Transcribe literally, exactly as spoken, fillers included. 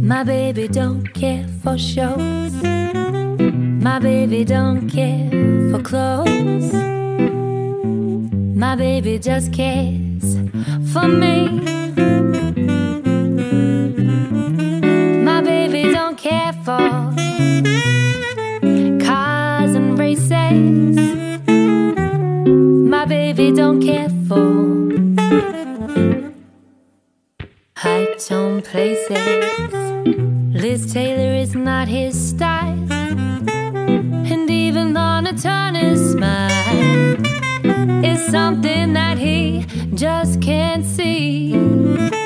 My baby don't care for shows. My baby don't care for clothes. My baby just cares for me. My baby don't care for cars and races. My baby don't care for high-tone places. Liz Taylor is not his style, and even Lana Turner's smile is something that he just can't see.